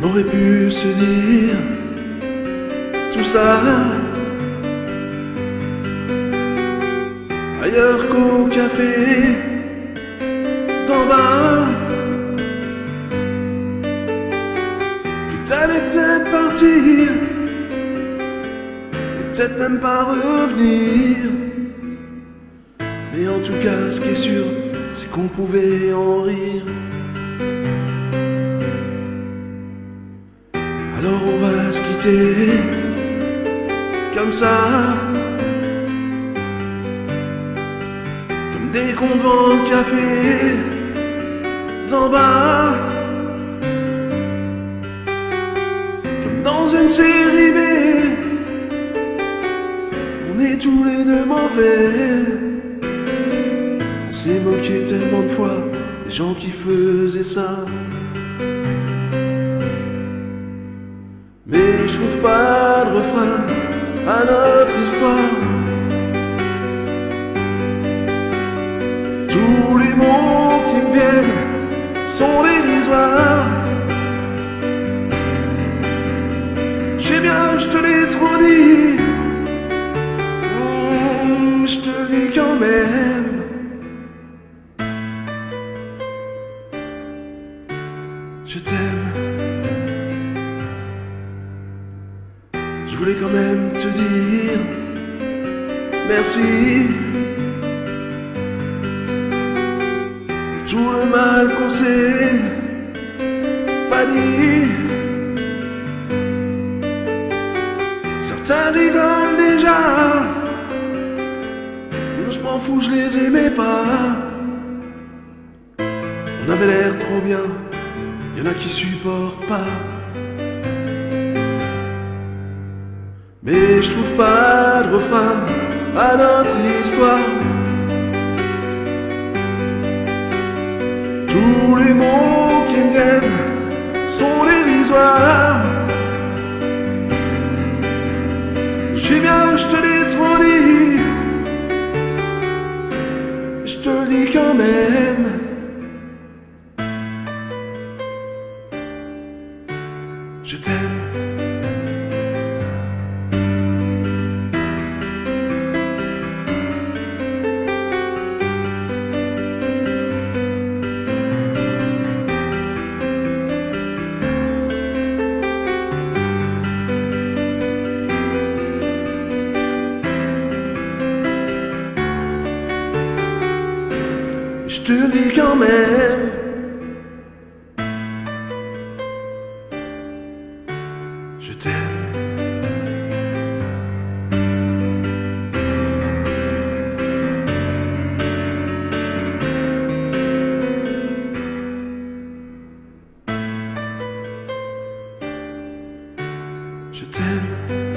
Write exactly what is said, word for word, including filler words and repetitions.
On aurait pu se dire tout ça ailleurs qu'au café d'en bas, que t'allais peut-être partir et peut-être même pas revenir. Mais en tout cas, ce qui est sûr, c'est qu'on pouvait en rire. Alors on va se quitter comme ça, comme des qu'on vend le café d'en bas, comme dans une série B. On est tous les deux mauvais. On s'est moqué tellement de fois des gens qui faisaient ça. Mais je trouve pas de refrain à notre histoire. Tous les mots qui me viennent sont dérisoires. Je sais bien, je te l'ai trop dit, mmh, je te le dis quand même. Je t'aime. Je voulais quand même te dire merci pour tout le mal qu'on s'est pas dit. Certains rigolent déjà, je m'en fous, je les aimais pas. On avait l'air trop bien, y'en a qui supportent pas. Mais je trouve pas de refrain à notre histoire. Tous les mots qui me viennent sont dérisoires. Je sais bien, je te l'ai trop dit, je te le dis quand même. Je t'aime. Je te le dis quand même. Je t'aime. Je t'aime.